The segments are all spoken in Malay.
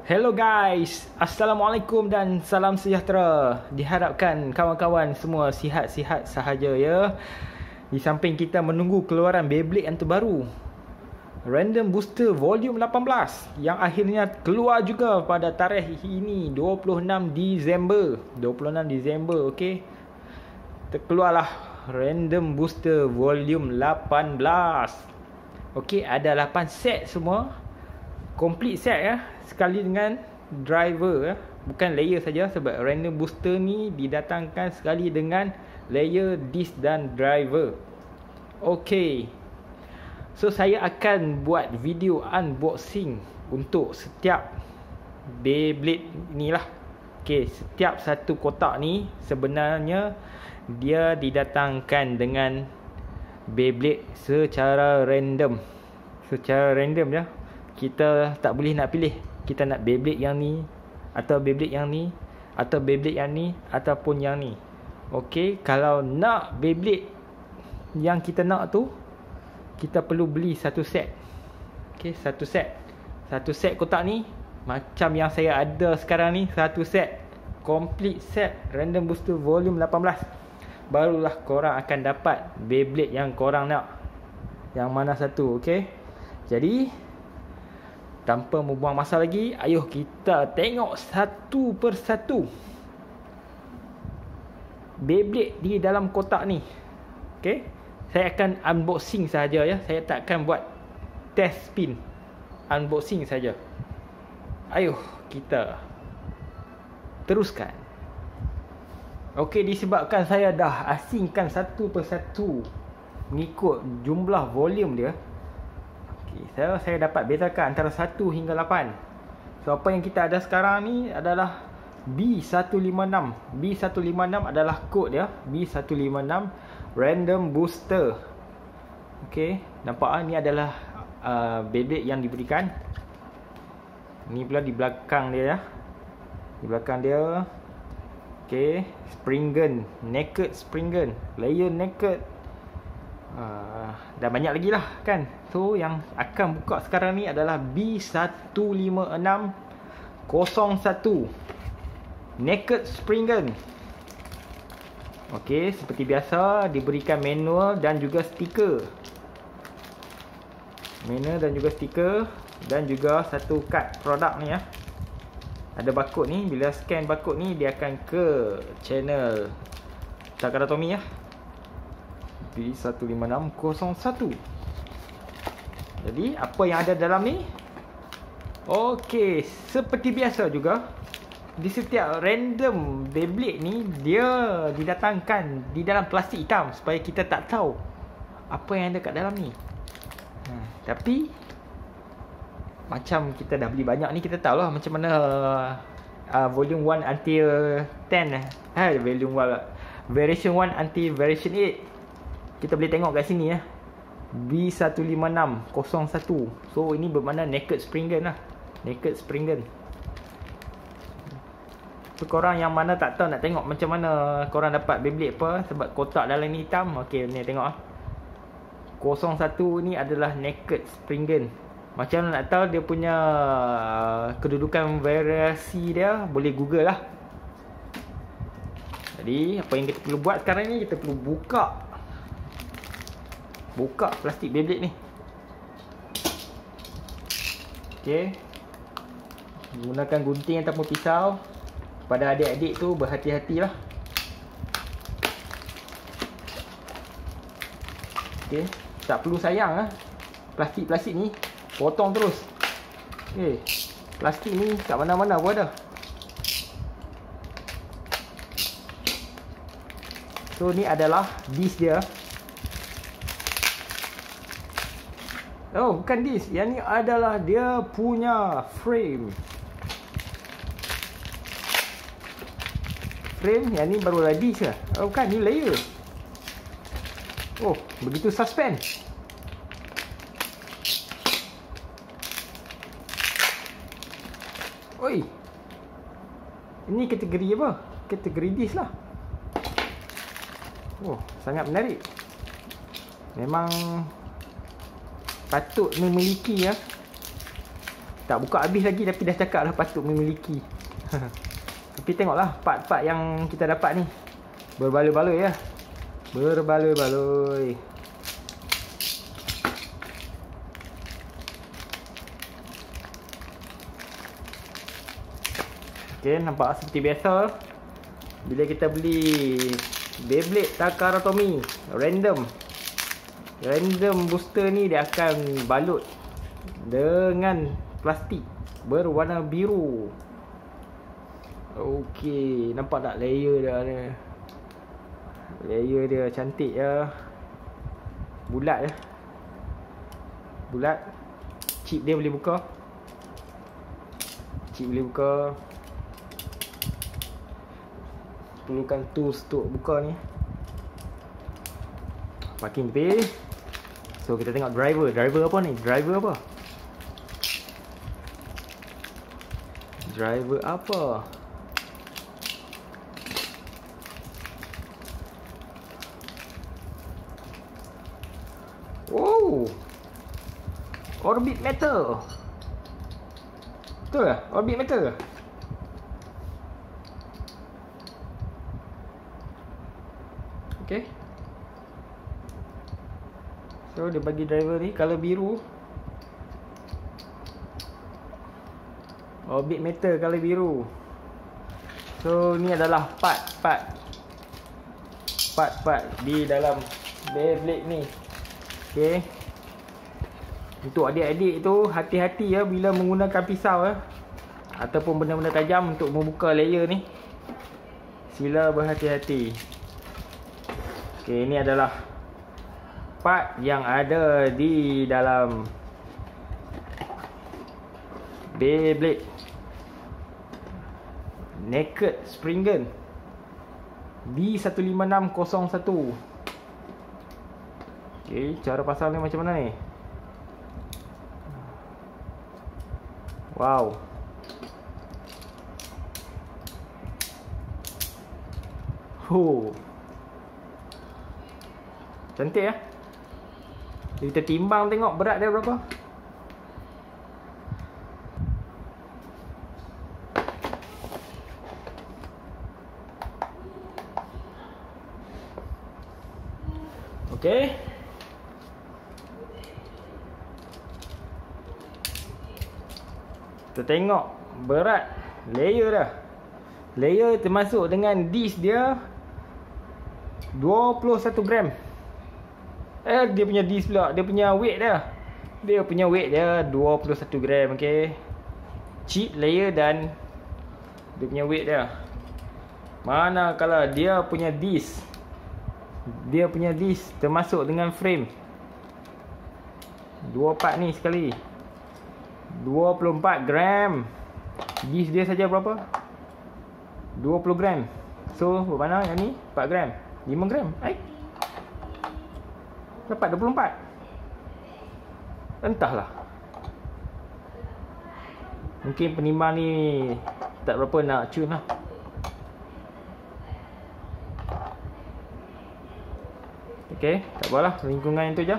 Hello guys, Assalamualaikum dan salam sejahtera. Diharapkan kawan-kawan semua sihat-sihat sahaja ya. Di samping kita menunggu keluaran Beyblade yang terbaru, Random Booster Volume 18, yang akhirnya keluar juga pada tarikh ini 26 Disember. 26 Disember, okey. Terkeluarlah Random Booster Volume 18. Okey, ada 8 set semua. Complete set ya, sekali dengan driver ya. Bukan layer saja, sebab Random Booster ni didatangkan sekali dengan layer, disc dan driver. Okey, so saya akan buat video unboxing untuk setiap Beyblade ni lah. Okey, setiap satu kotak ni sebenarnya dia didatangkan dengan Beyblade secara random. Secara random ya. Kita tak boleh nak pilih kita nak Beyblade yang ni, atau Beyblade yang ni, atau Beyblade yang ni, ataupun yang ni. Okey, kalau nak Beyblade yang kita nak tu, kita perlu beli satu set. Okey, satu set. Satu set kotak ni macam yang saya ada sekarang ni, satu set. Complete set Random Booster Volume 18. Barulah korang akan dapat Beyblade yang korang nak. Yang mana satu, okey? Jadi tanpa membuang masa lagi, ayuh kita tengok satu persatu Beyblade di dalam kotak ni. Okey, saya akan unboxing saja ya. Saya tak akan buat test spin. Unboxing saja. Ayuh kita teruskan. Okey, disebabkan saya dah asingkan satu persatu mengikut jumlah volume dia. Saya dapat bezakan antara 1 hingga 8. So apa yang kita ada sekarang ni adalah B156. B156 adalah kod dia, B156 Random Booster. Okey, nampak ni adalah Beyblade yang diberikan. Ni pula di belakang dia ya. Di belakang dia. Okey, spring gun, naked spring gun, layer naked. Dah banyak lagi lah kan. So yang akan buka sekarang ni adalah B15601 naked spring gun. Okey, seperti biasa diberikan manual dan juga stiker. Manual dan juga stiker, dan juga satu kad produk ni ya. Ada barcode ni, bila scan barcode ni dia akan ke channel Takara Tomy ya. B15601. Jadi apa yang ada dalam ni? Okey, seperti biasa juga, di setiap random Beyblade ni dia didatangkan di dalam plastik hitam supaya kita tak tahu apa yang ada kat dalam ni. Tapi macam kita dah beli banyak ni, kita tahu lah macam mana volume 1 until 10 volume 1, version 1 until version 8. Kita boleh tengok kat sini ya. B15601. So ini bermakna naked spring gun lah. Naked spring gun. So korang yang mana tak tahu nak tengok macam mana korang dapat Beyblade apa, sebab kotak dalam ni hitam. Okey, ni tengok ah. 01 ni adalah naked spring gun. Macam mana nak tahu dia punya kedudukan variasi dia, boleh google lah. Jadi apa yang kita perlu buat sekarang ni, kita perlu buka plastik Beyblade ni. Okey, gunakan gunting ataupun pisau. Pada adik-adik tu berhati-hatilah. Okey, tak perlu sayang plastik-plastik ni, potong terus. Okey, plastik ni kat mana-mana pun ada. So ni adalah disc dia. Oh, bukan disc. Yang ni adalah dia punya frame. Frame yang ni barulah disc lah. Oh, bukan, ni layer. Oh, begitu suspense. Oi. Ini kategori apa? Kategori disc lah. Oh, sangat menarik. Memang patut memiliki ya Tak buka habis lagi tapi dah cakap lah patut memiliki. Tapi tengoklah part-part yang kita dapat ni. Berbaloi-baloi ya. Berbaloi-baloi. Okay, nampak seperti biasa. Bila kita beli Beyblade Takara Tomy random booster ni, dia akan balut dengan plastik berwarna biru. Okey, nampak tak layer dia ni? Layer dia cantik ya. Bulat ya. Bulat. Chip dia boleh buka. Chip boleh buka. Perlukan tools untuk buka ni. Parking pay. So kita tengok driver. Driver apa ni? Driver apa? Driver apa? Oh, Orbit Metal. Betul ke? Orbit Metal ke? Okay. So dia bagi driver ni color biru. Orbit Metal color biru. So ni adalah part-part di dalam Beyblade ni. Okay. Untuk adik-adik tu, hati-hati ya bila menggunakan pisau ya, ataupun benda-benda tajam untuk membuka layer ni. Sila berhati-hati. Okay, ini adalah part yang ada di dalam Beyblade Naked Spring Gun B15601. Okay, cara pasang ni macam mana ni? Wow. Cantik ya. Kita timbang tengok berat dia berapa. Okay. Kita tengok berat layer dah. Layer termasuk dengan disc dia 21 gram. Dia punya disc pula, dia punya weight dia. Dia punya weight dia 21 gram, okey. Chip, layer dan dia punya weight dia. Mana kalau dia punya disc. Dia punya disc termasuk dengan frame. 2 part ni sekali. 24 gram. Disc dia saja berapa? 20 gram. So, berapa yang ni? 4 gram. 5 gram. Dapat 24. Entahlah. Mungkin penimbang ni tak berapa nak cun lah. Okay, tak apalah. Lingkungan itu je.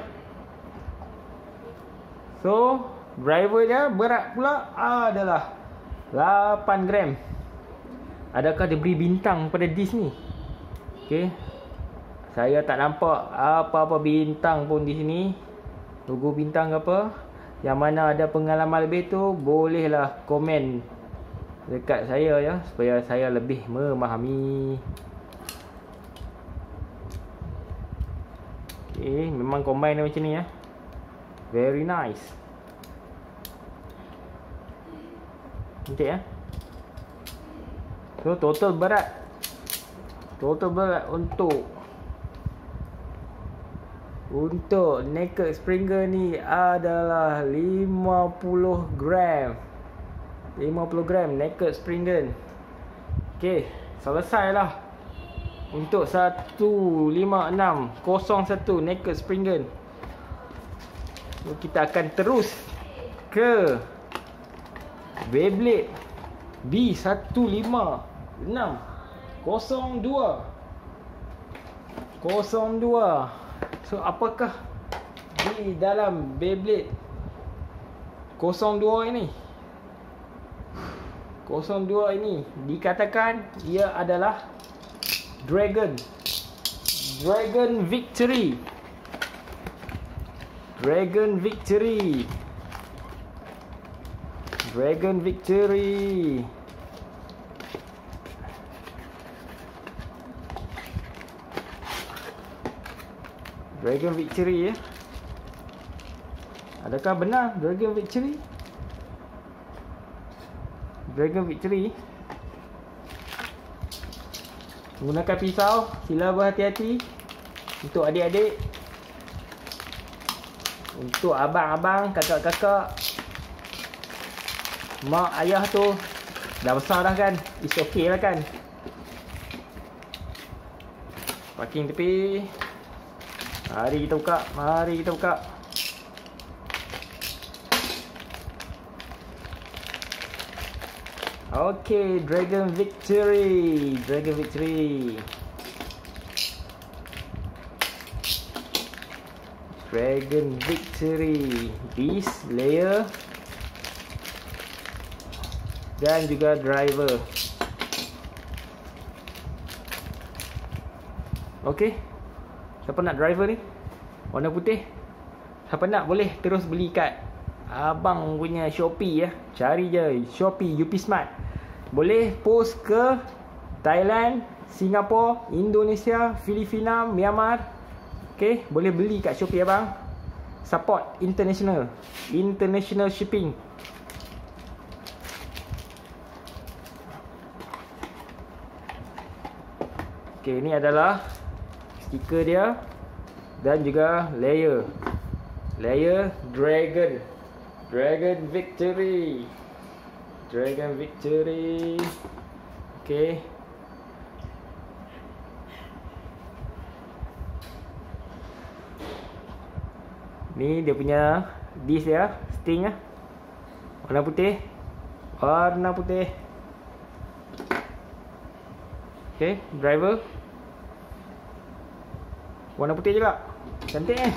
So, driver dia berat pula adalah 8 gram. Adakah dia beri bintang pada disc ni? Okay. Saya tak nampak apa-apa bintang pun di sini. Logo bintang ke apa. Yang mana ada pengalaman lebih tu, bolehlah komen dekat saya ya, supaya saya lebih memahami. Okay, memang combine macam ni ya. Very nice. Cantik ya. So total berat untuk Naked Spring Gun ni adalah 50 gram. 50 gram Naked Spring Gun. Okay, selesailah untuk 15601 Naked Spring Gun. So, kita akan terus ke Beyblade B15602. So apakah di dalam Beyblade 02 ini? 02 ini dikatakan ia adalah Dragon Victory. Dragon Victory. Dragon Victory. Dragon Victory ya. Adakah benar Dragon Victory? Dragon Victory. Menggunakan pisau, sila berhati-hati. Untuk adik-adik, untuk abang-abang, kakak-kakak, mak ayah tu dah besar dah kan, it's okay lah kan. Parking tepi. Mari kita buka, mari kita buka. Okay, Dragon Victory. Dragon Victory. Dragon Victory. This layer dan juga driver. Okay, siapa nak driver ni? Warna putih. Siapa nak boleh terus beli kat abang punya Shopee ya. Cari je Shopee UP Smart. Boleh post ke Thailand, Singapura, Indonesia, Filipina, Myanmar. Okay, boleh beli kat Shopee abang. Support international shipping. Okay, ini adalah stiker dia dan juga layer Dragon Victory. Dragon Victory. Okay. Ni dia punya disc dia, sting lah. Warna putih. Warna putih. Okay, driver. Warna putih juga. Cantik eh.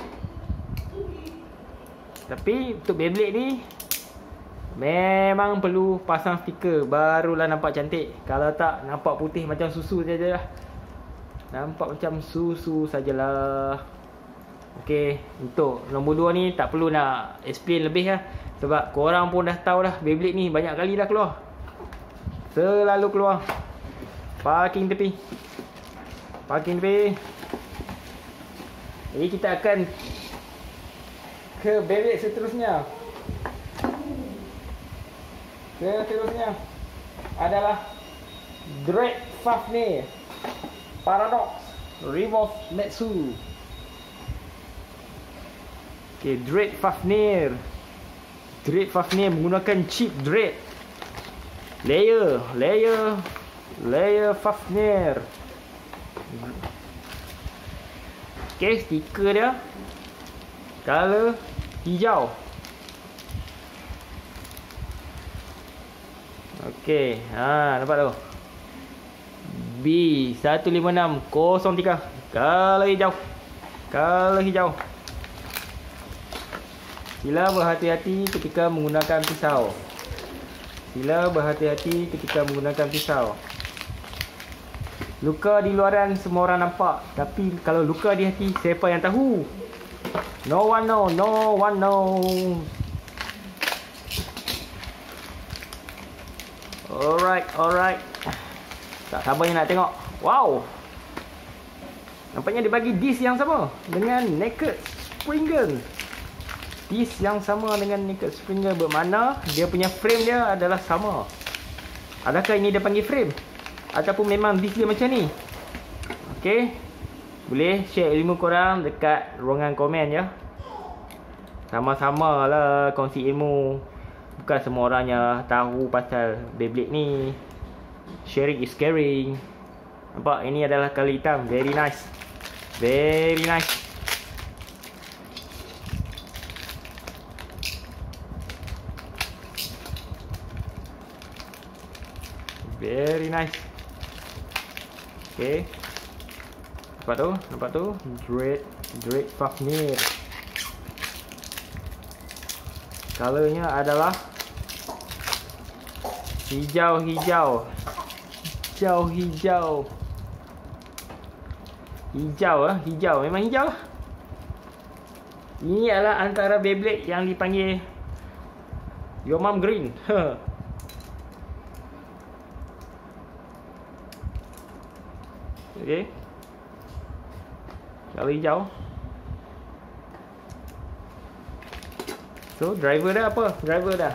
Tapi untuk Beyblade ni memang perlu pasang stiker barulah nampak cantik. Kalau tak, nampak putih macam susu sajalah. Nampak macam susu sajalah. Okey, untuk nombor 2 ni tak perlu nak explain lebih lah. Sebab korang pun dah tahu dah Beyblade ni banyak kali dah keluar. Selalu keluar. Parking tepi. Parking tepi. Jadi kita akan ke Beyblade seterusnya. Seterusnya adalah Dread Fafnir Paradox Revolve Metsu. Okay, Dread Fafnir. Dread Fafnir menggunakan chip Dread. Layer Fafnir. Okay, stiker dia color hijau. Okay, nampak tu B15603 color hijau. Color hijau. Sila berhati-hati ketika menggunakan pisau. Sila berhati-hati ketika menggunakan pisau. Luka di luaran semua orang nampak, tapi kalau luka di hati, siapa yang tahu? No one know, no one know. Alright. Tak sabarnya nak tengok. Wow. Nampaknya dia bagi disc yang sama dengan Naked Springer. Disc yang sama dengan Naked Springer bermakna dia punya frame dia adalah sama. Adakah ini dia panggil frame? Ataupun memang disc dia macam ni? Okay, boleh share ilmu korang dekat ruangan komen ya. Sama-sama lah kongsi ilmu. Bukan semua orang yang tahu pasal Beyblade ni. Sharing is caring. Nampak, ini adalah color hitam. Very nice. Very nice. Very nice. Okay. Nampak tu? Dread Fafnir. Colornya adalah Hijau, hijau. Hijau, hijau. Hijau lah, hijau. Memang hijau lah. Ini adalah antara Beyblade yang dipanggil Your Mom Green. Okay. Kalau hijau. So, driver dah apa? Driver dah.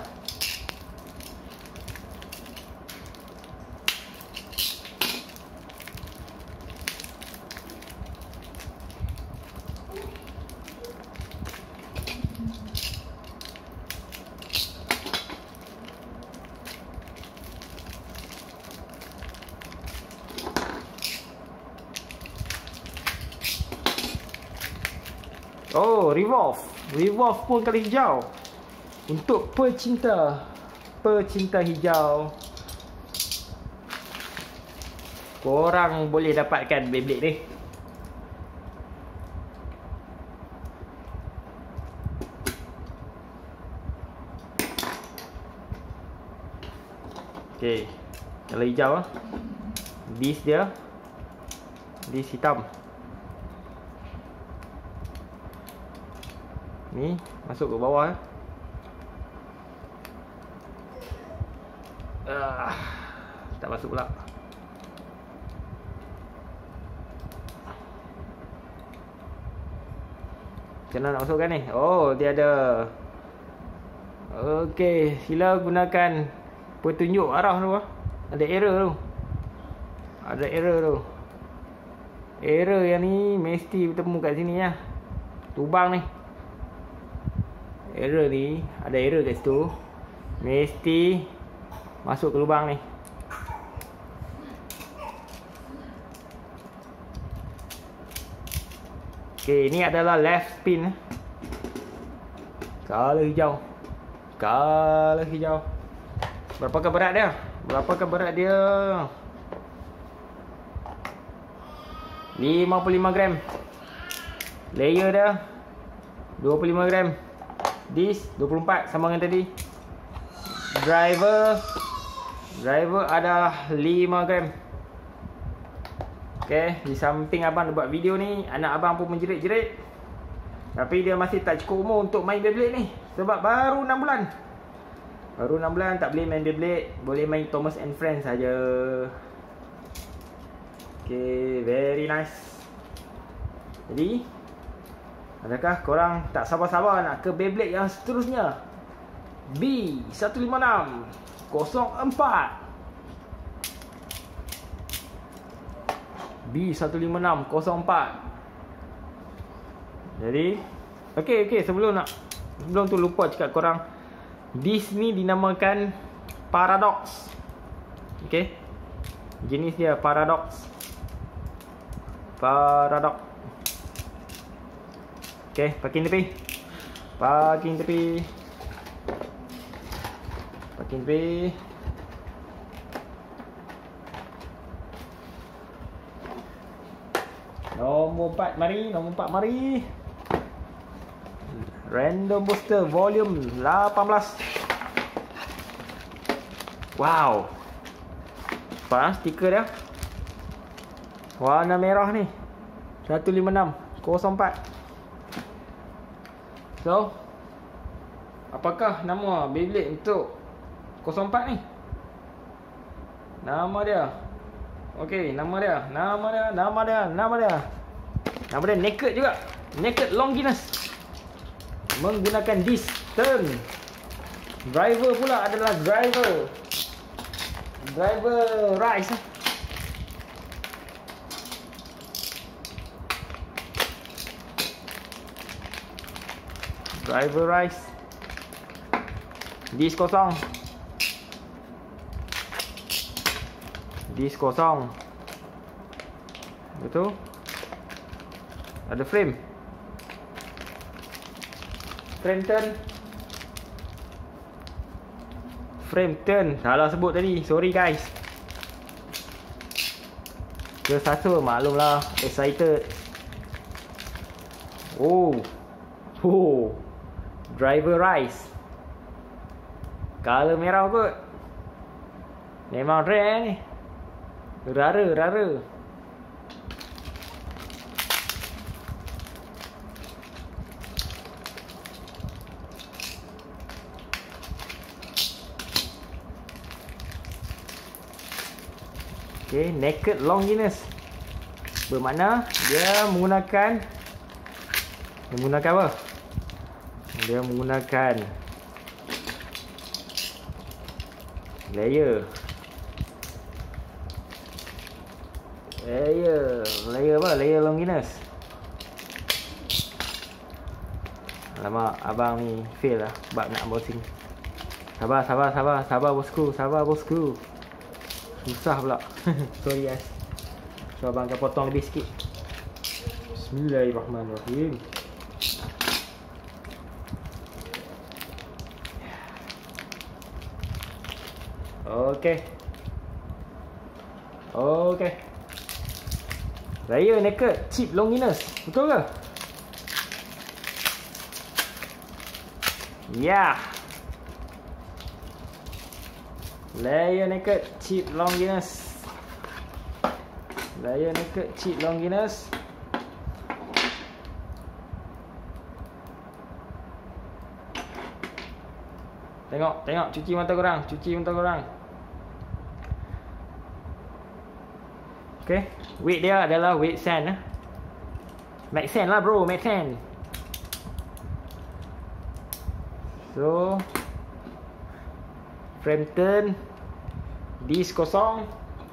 Oh, revolve. Revolve pun kalau hijau. Untuk pecinta hijau, korang boleh dapatkan Beyblade ni. Okay, kalau hijau disc dia, disc hitam. Ni masuk ke bawah. Tak masuk pula. Macam mana nak masukkan ni? Oh, dia ada. Okey, sila gunakan petunjuk arah tu. Ada error tu. Ada error tu. Error yang ni mesti bertemu kat sini lah. Lubang ni. Error ni, ada error kat situ. Mesti masuk ke lubang ni. Okay, ini adalah left spin. Color hijau. Color hijau. Berapakah berat dia? Berapakah berat dia? 55 gram. Layer dia 25 gram. Disc 24 sama dengan tadi. Driver adalah 5 gram. Okay, di samping abang buat video ni, anak abang pun menjerit-jerit. Tapi dia masih tak cukup umur untuk main Beyblade ni. Sebab baru 6 bulan. Baru 6 bulan tak boleh main Beyblade. Boleh main Thomas and Friends saja. Okay, very nice. Jadi, adakah korang tak sabar-sabar nak ke Beyblade yang seterusnya? B15604. B15604. Jadi, okey, sebelum tu lupa cakap korang, disc ni dinamakan Paradox. Okey. Jenis dia Paradox. Okey, parking tepi. Nombor 4 mari. Random booster volume 18. Wow. Apa stiker dia? Warna merah ni. 15604. So, apakah nama Beyblade untuk 04 ni? Nama dia. Okey, nama dia Naked juga. Naked Longinus. Menggunakan disc turn. Driver pula adalah driver rise. Driver rise. Disc kosong. Betul. Ada frame turn. Salah sebut tadi, sorry guys. Ke satu maklumlah, excited. Oh, driver rise. Color merah kot. Memang rare ni. Rara. Okay, naked Longinus. Bermakna dia menggunakan apa? Dia menggunakan layer apa? Layer Longinus. Alamak, abang ni fail lah sebab nak unboxing. Sabar bosku. Susah pula. Sorry guys. So abang akan potong lebih sikit. Bismillahirrahmanirrahim. Okay. Layer naked chip Longinus. Betul ke? Ya. Layer naked chip Longinus. Tengok, cuci mata korang. Okay, weight dia adalah weight sand. Make sense lah bro, make sense. So frame turn, disk kosong,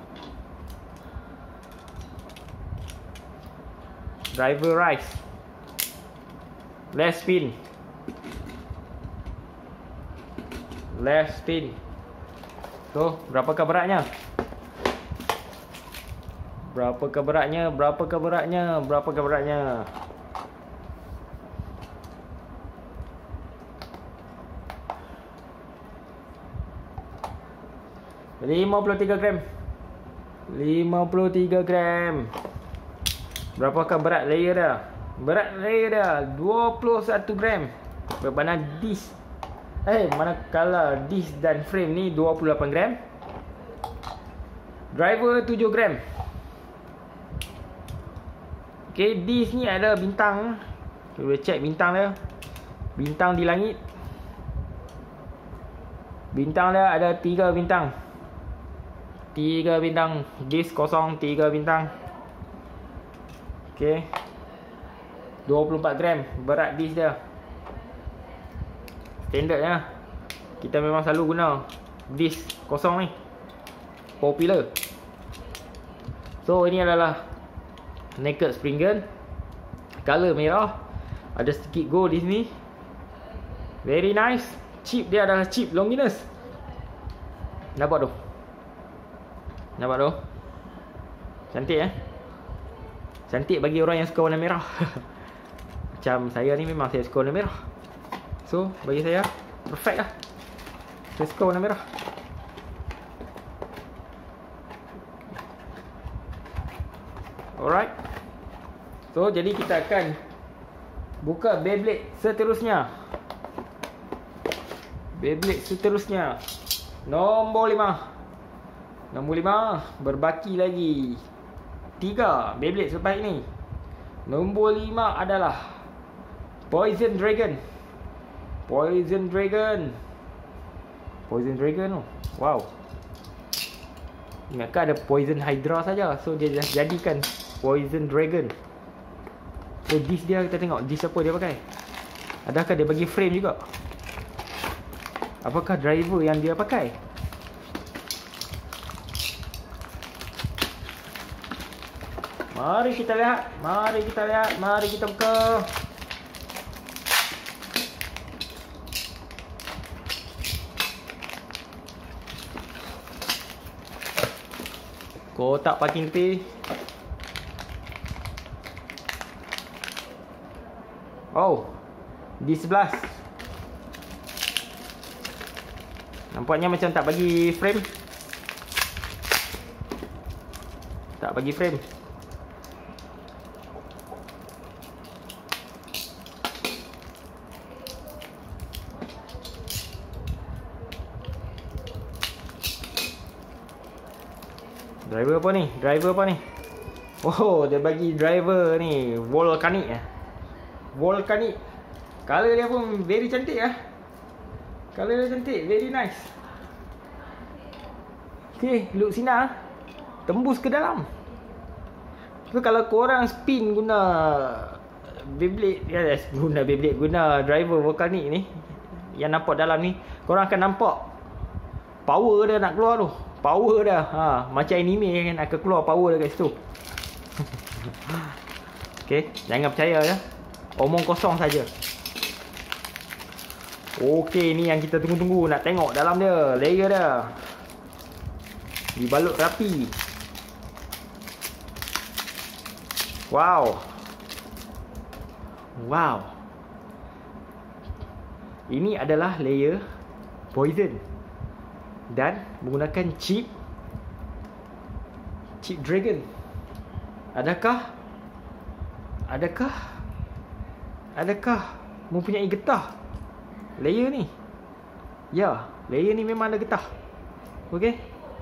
driver rise, left spin. So berapakah beratnya? Berapakah beratnya? 53 gram. 53 gram. Berapakah berat layer dia? Berat layer dia 21 gram. Bermakna disk. Manakala disk dan frame ni 28 gram. Driver 7 gram. Okay, disk ni ada bintang. Kita boleh check bintang dia. Bintang di langit. Bintang dia ada 3 bintang. 3 bintang. Disk kosong 3 bintang. Okay, 24 gram berat disk dia. Standard lah. Kita memang selalu guna disk kosong ni. Popular. So ini adalah naked spring gun. Color merah. Ada sedikit gold di sini. Very nice. Chip dia adalah chip Longinus. Nampak tu? Cantik Cantik bagi orang yang suka warna merah. Macam saya ni memang saya suka warna merah. So bagi saya perfect lah. Saya suka warna merah. Alright. So jadi kita akan buka Beyblade seterusnya. Nombor 5. Berbaki lagi 3 Beyblade selepas ini. Nombor 5 adalah Poison Dragon. Oh. Wow. Ingatkan ada Poison Hydra saja. So dia jadikan Poison Dragon. So disk dia, kita tengok disk apa dia pakai. Adakah dia bagi frame juga? Apakah driver yang dia pakai? Mari kita lihat. Mari kita buka. Kotak parking tepi. Oh, D11. Nampaknya macam tak bagi frame. Driver apa ni? Driver apa ni? Oh, dia bagi driver ni volcanic eh. Volcanic. Color dia pun very cantik ah. Color dia cantik, very nice. Okay, look sinar. Tembus ke dalam. So kalau korang spin guna Beyblade, guna Beyblade, guna driver volcanic ni, yang nampak dalam ni, korang akan nampak power dia nak keluar tu. Power dia macam anime kan, akan keluar power dia kat situ. Okay, jangan percaya ya. Omong kosong saja. Okay, ni yang kita tunggu-tunggu. Nak tengok dalam dia, layer dia dibalut rapi. Wow. Wow. Ini adalah layer poison dan menggunakan chip dragon. Adakah mempunyai getah layer ni? Ya, layer ni memang ada getah. Okey.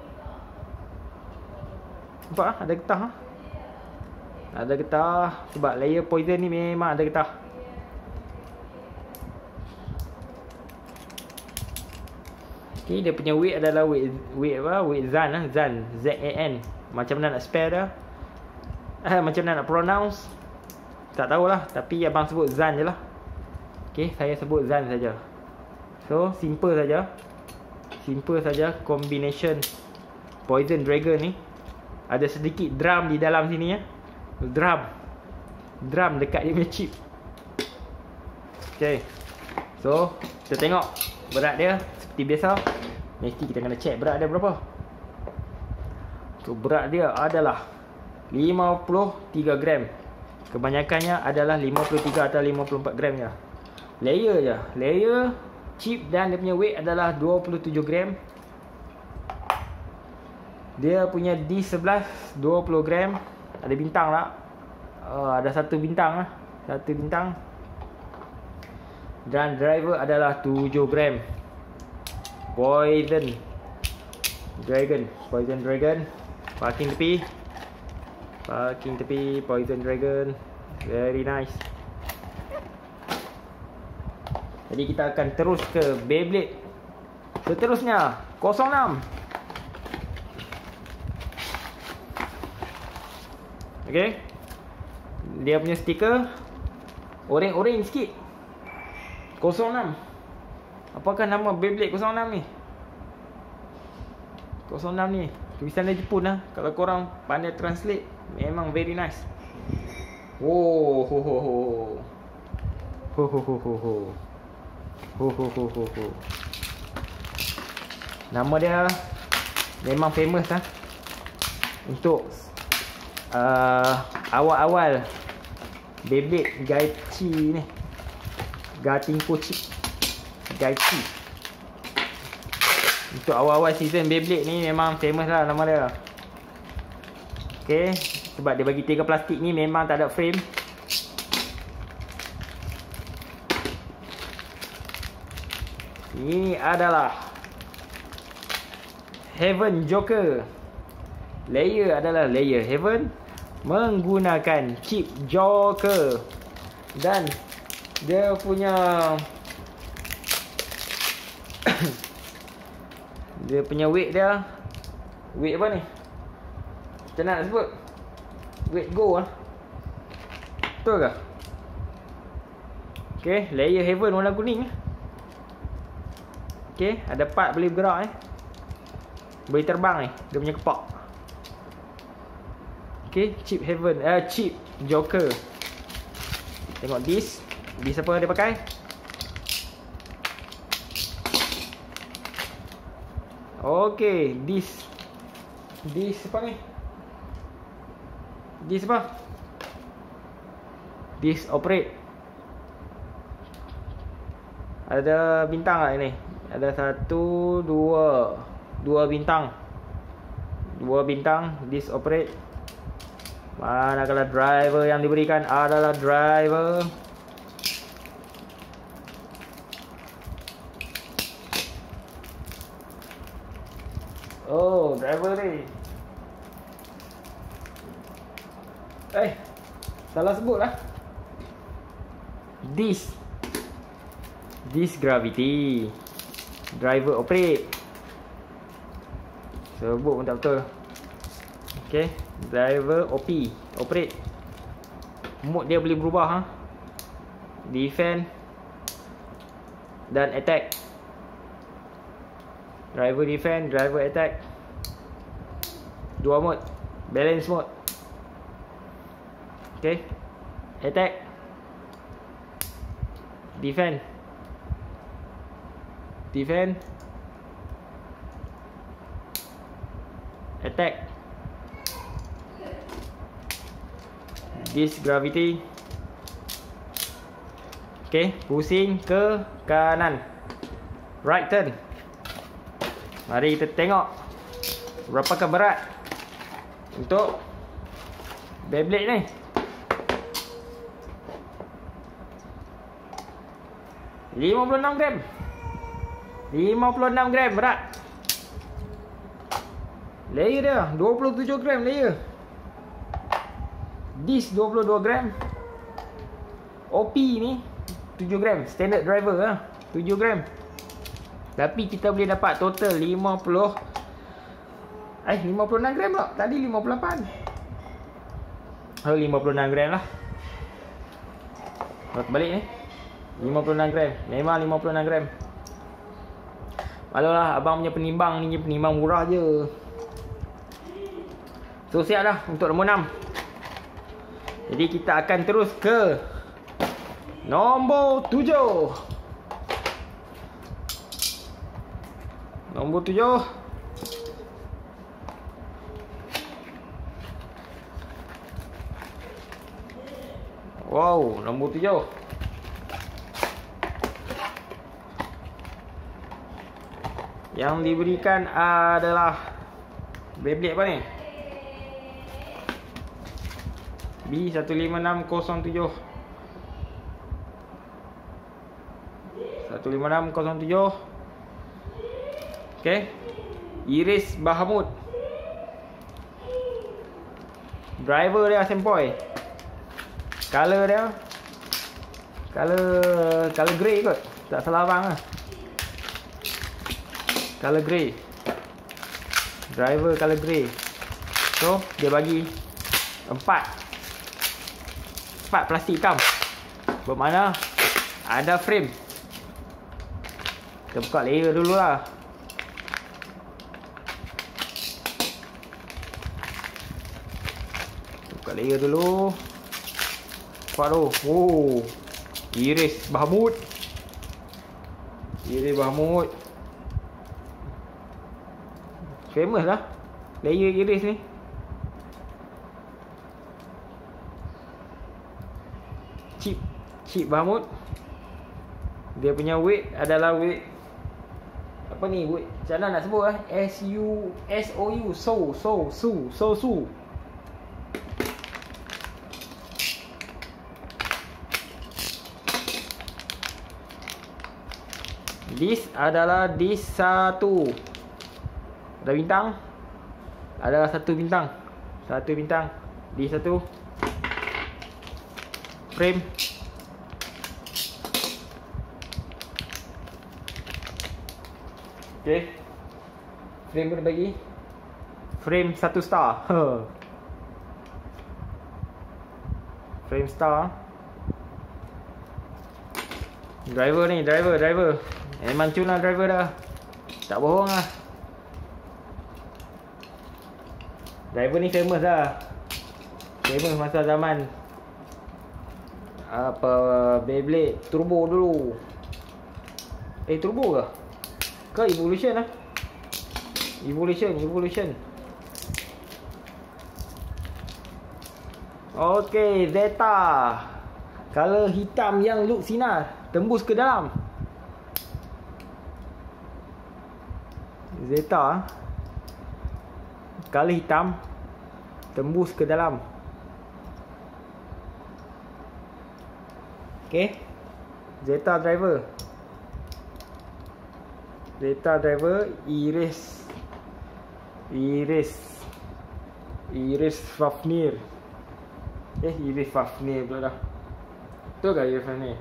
Nampak ada getah Ada getah sebab layer poison ni memang ada getah. Okay, dia punya weight adalah weight Zan Zan Z-A-N. Macam mana nak spell dia? Macam mana nak pronounce? Tak tahulah, tapi abang sebut Zan je lah. Okay, saya sebut Zan saja. So, simple saja combination Poison Dragon ni. Ada sedikit drum di dalam sini ya. Drum dekat dia punya chip. Okay, so kita tengok berat dia. Seperti biasa, mesti kita kena check berat dia berapa. So berat dia adalah 53 gram. Kebanyakannya adalah 53 atau 54 gram je. Layer chip dan dia punya weight adalah 27 gram. Dia punya D11 20 gram. Ada bintang tak? Ada satu bintang lah. Satu bintang. Dan driver adalah 7 gram. Poison Dragon. Parking tepi, Poison Dragon. Very nice. Jadi kita akan terus ke Beyblade seterusnya, 06. Okay, dia punya stiker orange sikit. 06. Apakah nama Beyblade 06 ni? 06 ni tulisan dia Jepun lah. Kalau korang pandai translate, memang very nice. Oh, Nama dia memang famous lah untuk awal-awal Beyblade Gaichi ni. Gaichi. Untuk awal-awal season Beyblade ni memang famous lah nama dia. Okay, sebab dia bagi 3 plastik ni memang tak ada frame. Ini adalah Heaven Joker. Layer adalah layer Heaven menggunakan chip Joker. Dan dia punya dia punya weight dia, weight apa ni? Macam mana nak sebut? Weight go lah. Betul ke? Okay, layer Heaven warna kuning. Okay, ada part boleh bergerak boleh terbang ni, dia punya kepak. Okay, chip Heaven, chip Joker. Tengok disc apa dia pakai? Okay, disc apa ni? Disc apa? Disc operate. Ada bintang lah ini. Ada 1, 2 bintang. 2 bintang, disc operate. Manakala driver yang diberikan adalah driver. Oh, driver ni. Salah sebut lah. This gravity. Driver operate. Sebut pun tak betul. Okay. Driver operate. Mode dia boleh berubah ha? Defend dan attack. Driver defend, driver attack. Dua mode. Balance mode. Okay. Attack. Defend. Attack. This gravity. Okay, pusing ke kanan. Right turn. Mari kita tengok berapakah berat untuk Beyblade ni. 56 gram. 56 gram berat. Layer dia 27 gram layer. This 22 gram. OP ni 7 gram. Standard driver lah 7 gram. Tapi kita boleh dapat total 56 gram tak? Tadi 58. 56 gram lah. Balik ni 56 gram. Memang 56 gram. Malulah abang punya penimbang ni penimbang murah je. So siap dah untuk nombor 6. Jadi kita akan terus ke nombor 7. Nombor 7. Wow, nombor 7. Yang diberikan adalah Beyblade apa ni? B15607. 15607. Okay. Iris Bahamut. Driver dia Sempoy. Color dia Color grey kot. Tak salah abang lah. Color grey. Driver color grey. So dia bagi 4 plastik hitam. Bermakna ada frame. Kita buka layer dulu lah. Buka layer dulu. Buka tu. Oh, Iris Bahamut. Famous lah layer Iris ni. Chip Bahamut. Dia punya weight adalah weight apa ni, weight macam mana nak sebut lah, SU This adalah disk 1. Ada bintang. Ada 1 bintang. 1 bintang. Disk 1. Frame. Okay. Frame pun bagi. Frame 1 star. Frame star. Driver ni, driver. Memang cun lah driver dah. Tak bohong lah. Driver ni famous dah. Famous masa zaman apa, Beyblade Turbo dulu. Turbo ke? Ke Evolution lah. Evolution. Okay, Zeta. Color hitam yang look sinar, tembus ke dalam. Zeta. Color hitam, tembus ke dalam. Okay. Zeta driver. Iris Fafnir. Iris Fafnir pula dah. Betul ke Iris Fafnir?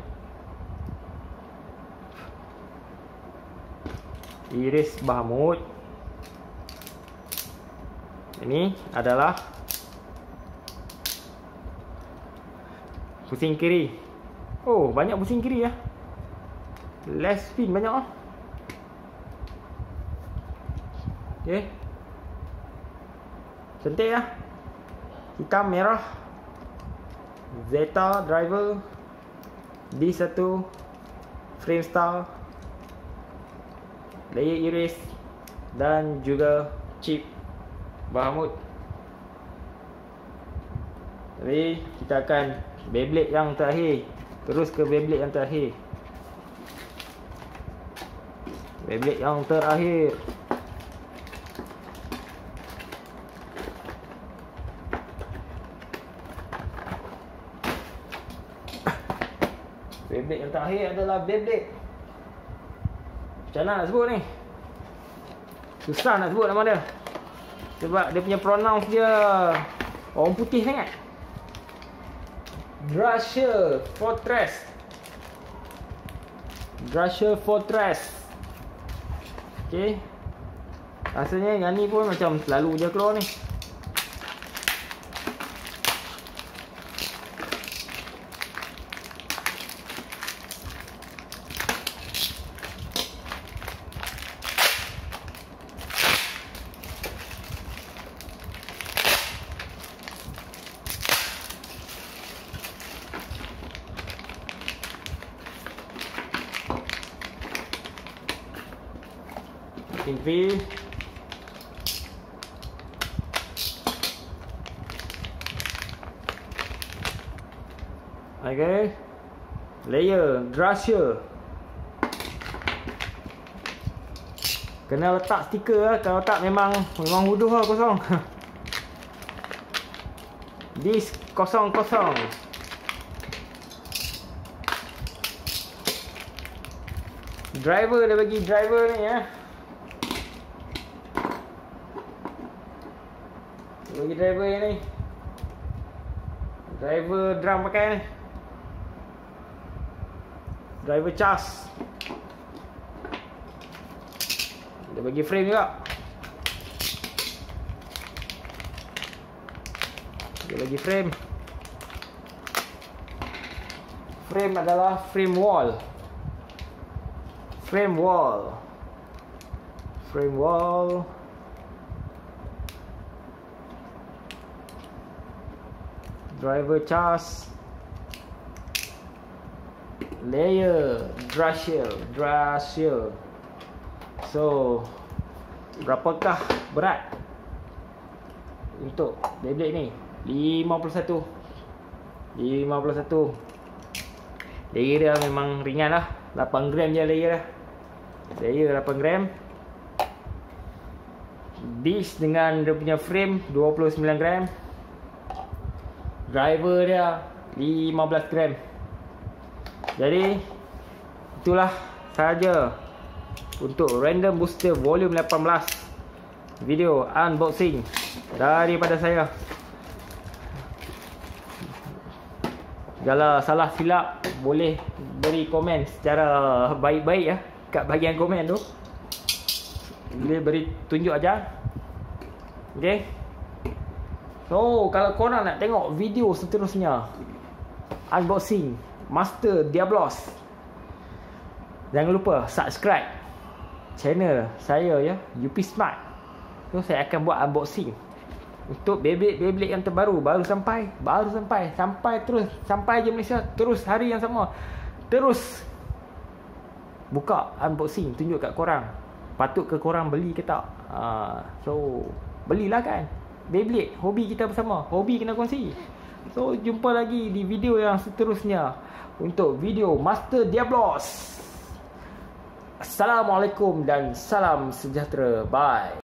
Iris Bahmud. Ini adalah pusing kiri. Oh, banyak pusing kiri ya. Left spin banyak ah. Okay. Cantik ya. Hitam merah. Zeta driver. D1 frame star. Layer iris dan juga chip Bahmud. Jadi kita akan Beyblade yang terakhir. Terus ke Beyblade yang terakhir. Beyblade yang terakhir. Beyblade yang terakhir adalah Beyblade. Macam mana nak sebut ni? Susah nak sebut nama dia. Sebab dia punya pronounce dia orang putih sangat. Drasher Fortress. Drasher Fortress. Okay. Rasanya yang ni pun macam selalu je keluar ni. TV. Okay. Layer Drasher. Kena letak stiker lah. Kalau tak memang huduh lah kosong. Disk kosong-kosong. Driver dia bagi driver ni ya. Bagi driver yang ni. Driver drum pakai ni. Driver cas. Dia bagi frame juga. Dia bagi frame. Frame adalah frame wall. Frame wall. Frame wall. Driver charge. Layer Drasher. So berapakah berat untuk Beyblade ni? 51. Layer dia memang ringan lah. 8 gram je layer dah. Layer 8 gram. Disk dengan dia punya frame 29 gram. Driver dia 15 gram. Jadi itulah sahaja untuk Random Booster volume 18 video unboxing daripada saya. Kalau salah silap boleh beri komen secara baik-baik ya kat bahagian komen tu. Boleh beri tunjuk aja. Okay. So kalau korang nak tengok video seterusnya unboxing Master Diablos, jangan lupa subscribe channel saya ya, UP Smart. So saya akan buat unboxing untuk Beyblade yang terbaru. Baru sampai terus sampai je Malaysia, terus hari yang sama terus buka unboxing, tunjuk kat korang. Patut ke korang beli ke tak? So belilah kan. Beyblade, hobi kita bersama. Hobi kena kongsi. So jumpa lagi di video yang seterusnya untuk video Master Diablos. Assalamualaikum dan salam sejahtera. Bye.